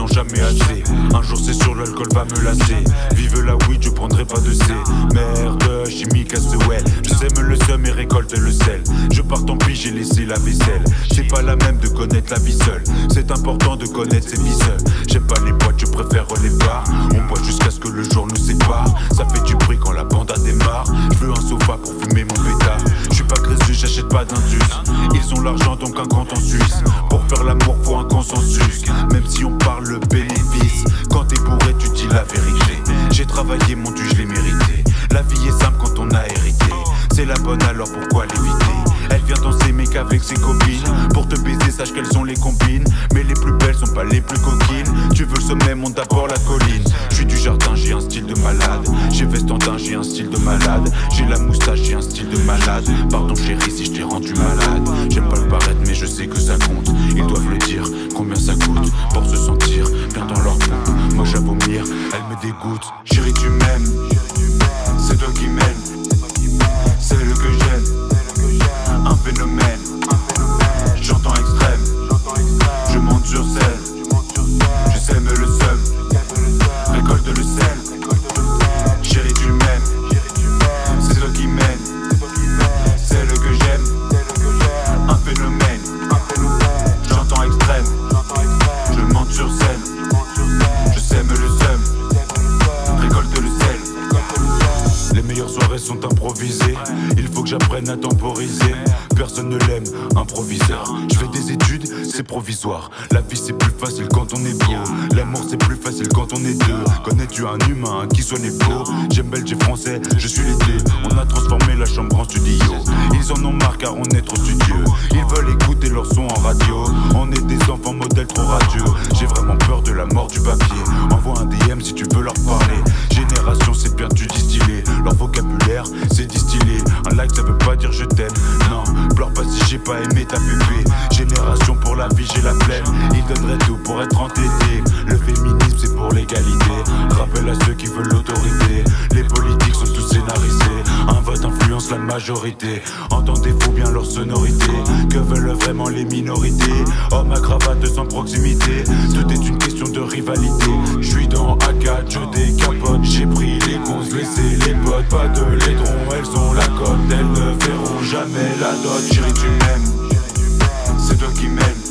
n'ont jamais assez. Un jour c'est sûr l'alcool va me lasser. Vive la weed, je prendrai pas de C. Merde, chimique à ce well. Je sème le seum et récolte le sel. Je pars tant pis, j'ai laissé la vaisselle. C'est pas la même de connaître la vie seule. C'est important de connaître ses vies seules. J'aime pas les boîtes, je préfère les bars. On boit jusqu'à ce que le jour nous sépare. Ça fait du bruit quand la bande a démarre. Je veux un sofa pour fumer mon pétard. Je suis pas crésu, j'achète pas d'indus. Ils ont l'argent donc un compte en Suisse. Pour faire l'amour faut un consensus. Même si on parle le bénéfice, quand t'es bourré tu dis la vérité. J'ai travaillé mon dû, je l'ai mérité. La vie est simple quand on a hérité. C'est la bonne alors pourquoi l'éviter? Elle vient danser mais qu'avec ses copines. Pour te baiser sache qu'elles sont les combines. Mais les plus belles sont pas les plus coquines. Tu veux le sommet, monte d'abord la colline. Je suis du jardin, j'ai un style de malade. J'ai Vestandin, j'ai un style de malade. J'ai la moustache, j'ai un style de malade. Pardon chérie si je t'ai rendu malade. J'aime pas le paraître mais je sais que ça compte. Ils doivent le dire, combien ça coûte pour se sentir bien dans leur peau. Moi j'ai à vomir, elle me dégoûte. Chérie tu m'aimes, c'est toi qui m'aimes. C'est le que j'aime, un phénomène. J'entends extrême, je monte sur scène. Je sème le seum, récolte le sel. Chérie tu m'aimes, c'est toi qui m'aimes. C'est le que j'aime, un phénomène. J'entends extrême, je monte sur scène. Je sème le seum, récolte le sel. Les meilleures soirées sont improvisées. Il faut que j'apprenne à temporiser. Personne ne l'aime, improviseur. Je fais des études, c'est provisoire. La vie c'est plus facile quand on est beau. L'amour c'est plus facile quand on est deux. Connais-tu un humain qui soit né beau? J'aime belge et français, je suis les deux. On a transformé la chambre en studio. Ils en ont marre car on est trop studieux. Ils veulent écouter leur son en radio. On est des enfants modèles trop radieux. J'ai vraiment peur de la mort du papier. Envoie un DM si tu veux leur parler. Génération c'est bien du distillé. Leur vocabulaire c'est distillé. Un like ça veut pas dire je t'aime. Non, pleure pas si j'ai pas aimé ta pupée. Génération pour la vie j'ai la flemme. Ils donneraient tout pour être entêtés. Le féminisme c'est pour l'égalité. Rappel à ceux qui veulent l'autorité. Les politiques sont tous scénarisés. Un vote influence la majorité. Entendez-vous bien leur sonorité? Que veulent vraiment les minorités? Homme à cravate sans proximité. Tout est une question de rivalité. Je suis dans AK, je décapote. J'ai pris les cons, laissé les potes. Pas de laidron, elles ont la cote. Elles ne verront jamais la dot. Chérie tu m'aimes, c'est toi qui m'aimes.